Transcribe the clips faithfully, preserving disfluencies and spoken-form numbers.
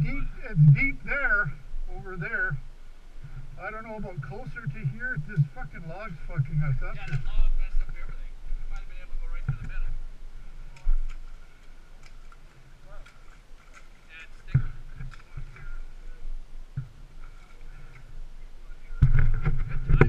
deep, it's deep there, over there. I don't know about closer to here. This fucking log's fucking us up. Yeah, the log messed up everything. You might have been able to go right through the middle. Yeah, it's sticky. Good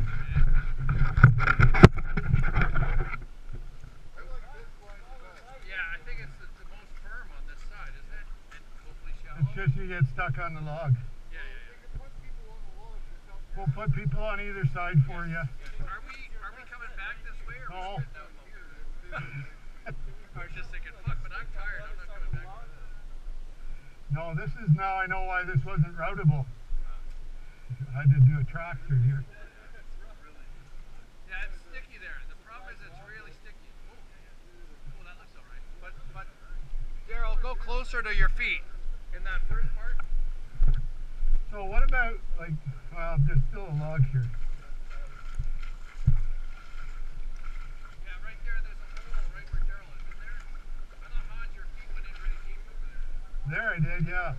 times, man. Yeah, I think it's the, the most firm on this side, isn't it? And hopefully shallow. It's just you get stuck on the log. Yeah, yeah, yeah. We'll put people on either side for you. Are we are we coming back this way or are we straight down here? I was just thinking, fuck, but I'm tired. I'm not coming back. No, this is now I know why this wasn't routable. I had to do a tractor here. Yeah, it's sticky there. The problem is it's really sticky. Oh, oh that looks all right. But but Daryl, go closer to your feet in that first part. So what about, like, well, there's still a log here. Yeah, right there, there's a hole right where Daryl is. In there? I thought Hans, your feet went in really deep over there. There I did, yeah.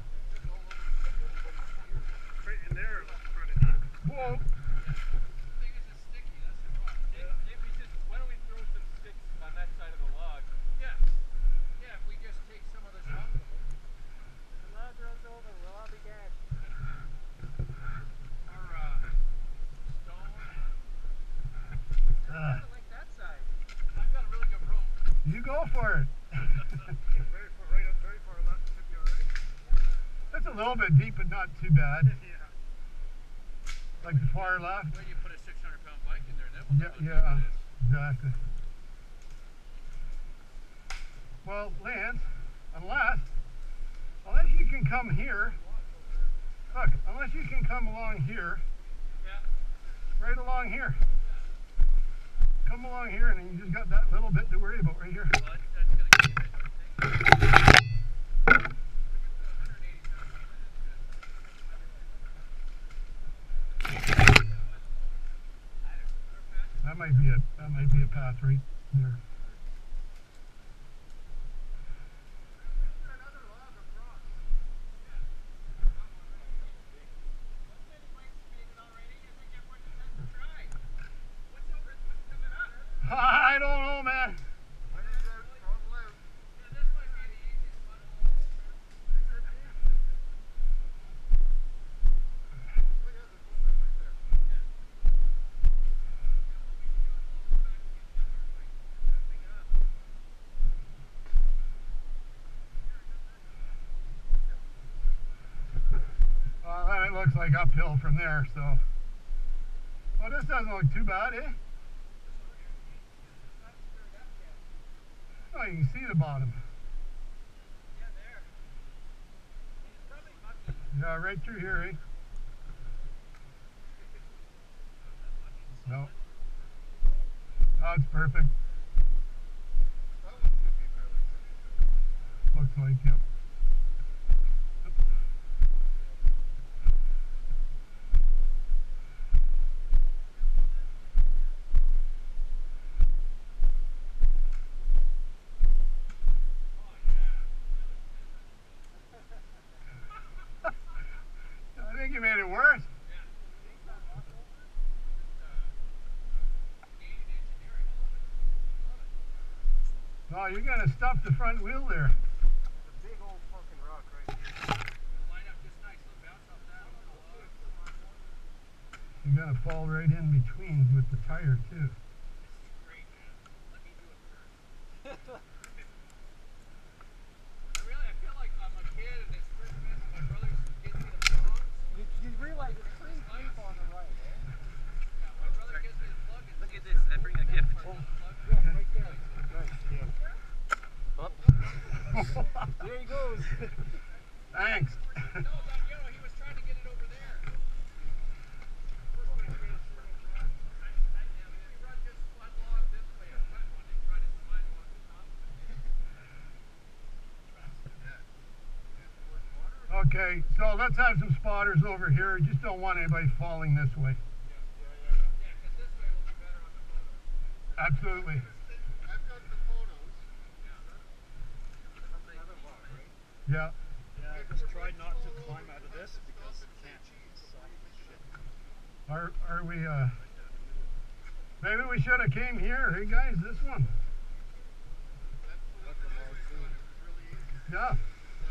Right in there, front of deep. Whoa. The thing is, it's sticky. That's the problem. Yeah. If we just, why don't we throw some sticks on that side of the log? Yeah. Yeah, if we just take some of this off. The log runs over, we'll all be dead. Uh, like that side. I've got a really good rope. you go for it. very far right, very far left, should be alright. That's a little bit deep, but not too bad. Yeah. Like the far left. When you put a six hundred pound bike in there, then we'll Yeah, know yeah, exactly. Well, Lance, unless, unless you can come here, look, unless you can come along here, yeah. right along here. Come along here and then you just got that little bit to worry about right here. Well, that's, that's going to keep it, I think. That might be a that might be a path right there. I don't know, man. Well, then it looks like uphill from there, so. Well, this doesn't look too bad, eh? Oh, you can see the bottom. Yeah, right through here, eh? No. That's perfect. Looks like, yep. I think you made it worse. Oh, you're going to stuff the front wheel there. There's a big old fucking rock right here. Line up just nice. It'll bounce off that one. You're going to fall right in between with the tire, too. This is great, man. Let me do it first. I really, I feel like I'm a kid and it's Christmas and my brother's getting me the plugs. You, you realize it's pretty deep on the right, eh? Yeah, my brother gives me the plug. And Look at this, I bring a gift. Oh, yeah, right there. Nice, yeah. Up. There he goes. Thanks. No, that, you know, he was trying to get it over there. Okay, so let's have some spotters over here. Just don't want anybody falling this way. Absolutely. I've got the photos. Yeah. Yeah. just try not to climb out of this because you can't. It's soft as shit. Are, are we, uh, maybe we should have came here. Hey guys, this one. Yeah.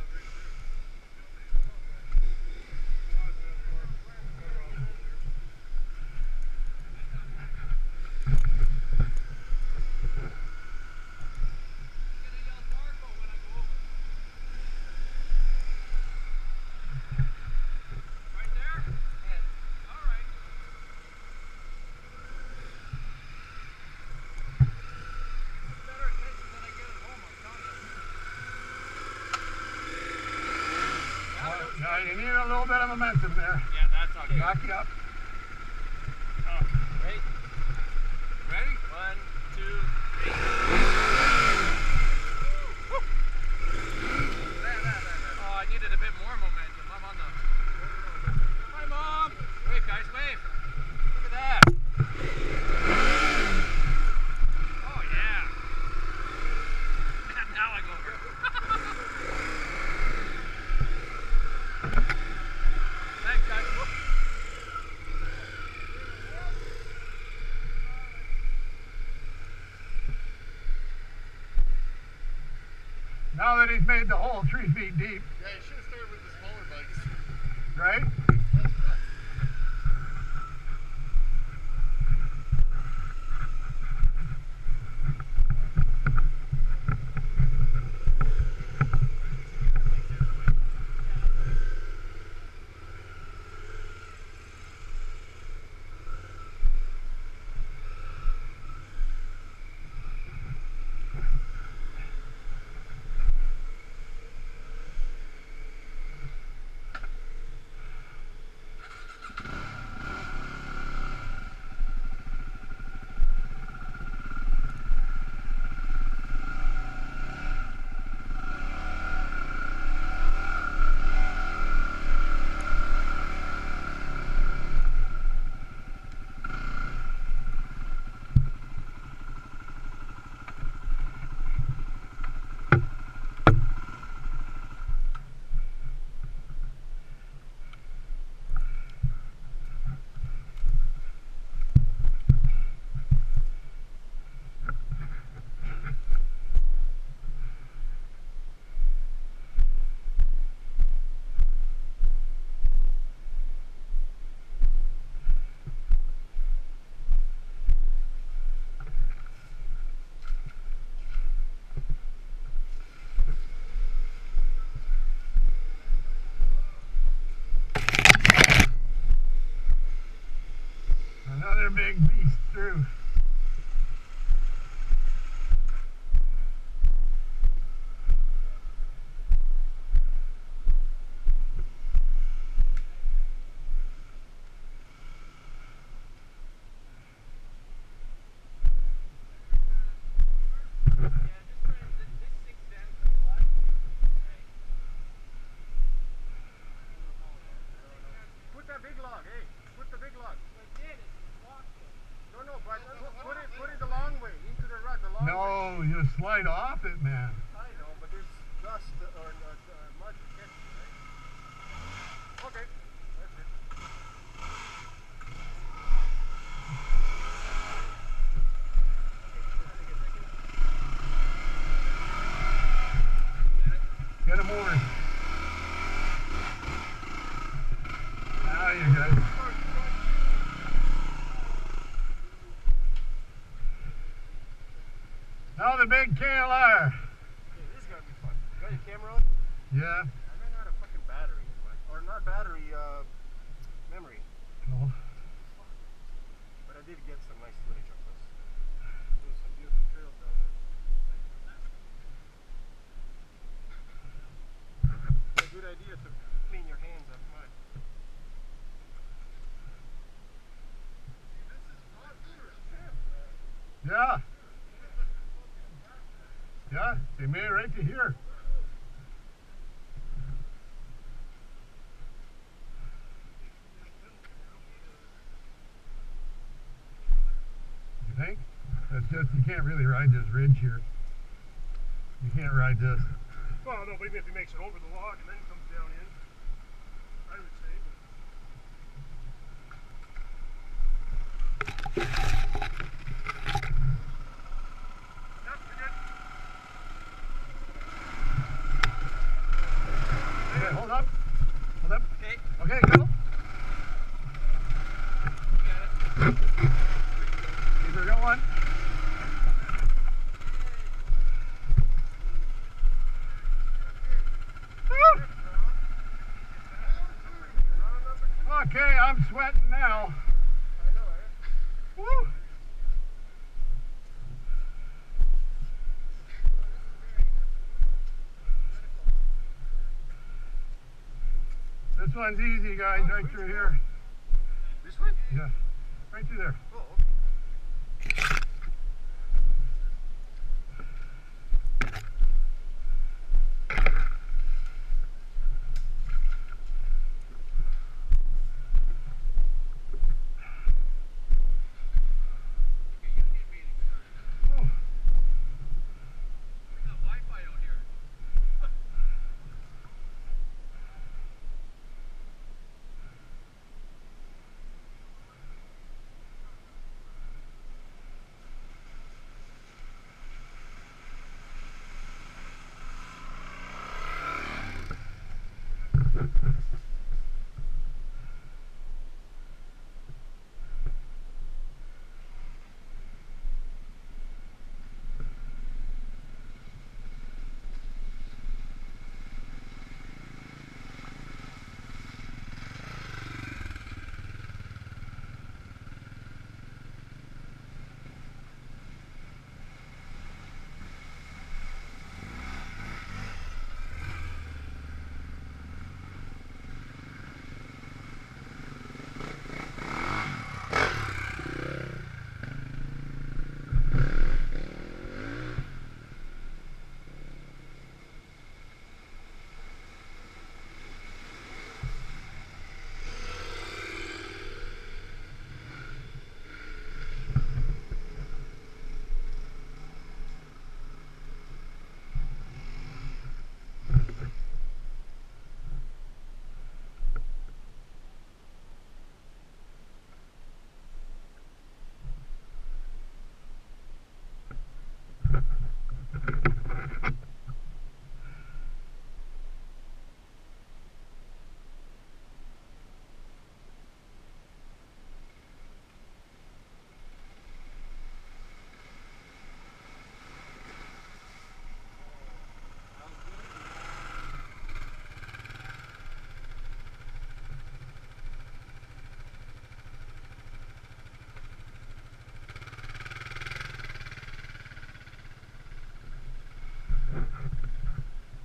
Yeah, you need a little bit of momentum there. Yeah, that's okay. Back you up. Oh, ready? Ready? One, two, three. There, there, there, there. Oh, I needed a bit more momentum. I'm on the... Hi, Mom! Wave, guys, wave. Look at that. Oh, yeah. Now I go over. Thanks, guys. Whoop. Now that he's made the hole three feet deep. Yeah, you should have started with the smaller bikes. Right? That's right. Another big beast through. Put that big log, hey. Put the big log. No, no, but put, put it, put it the long way, into the rut, the long way. No, you slide off it, man. I know, but there's dust or uh, uh, mud to catch it, right? Okay, that's it. Get him over. Now you guys. Now the big K L R. Hey, this is gonna be fun. Got your camera on? Yeah. I ran out of fucking battery, like, or not battery, uh, memory. Oh. But I did get some nice footage of this. There's some beautiful trails down there. It's a good idea to clean your hands of mud. Yeah. Yeah, they made it right to here. You think? That's just, you can't really ride this ridge here. You can't ride this. Well, no, but even if he makes it over the log and then comes down in, I would say. That's good. Okay, hold up. Hold up. Okay. Okay, go. Keep her going. Woo! Okay, I'm sweating now. I know, eh? Woo! This one's easy, guys, right through here. This way? Yeah, right through there. Oh, okay. Oh, We got Wi-Fi out here.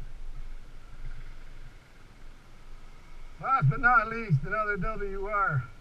last but not least, another W R.